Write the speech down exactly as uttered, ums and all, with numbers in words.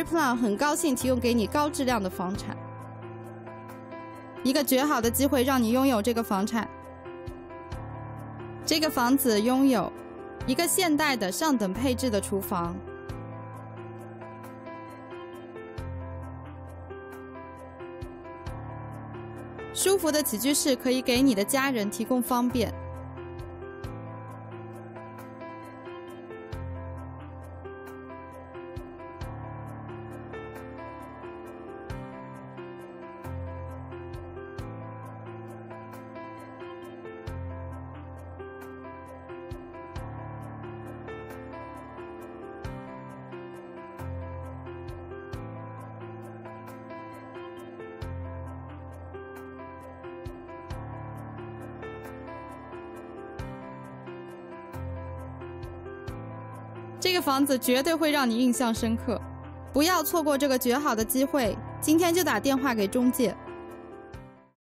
Niddrie Plan 很高兴提供给你高质量的房产，一个绝好的机会让你拥有这个房产。这个房子拥有一个现代的上等配置的厨房，舒服的起居室可以给你的家人提供方便。这个房子绝对会让你印象深刻，不要错过这个绝好的机会，今天就打电话给中介。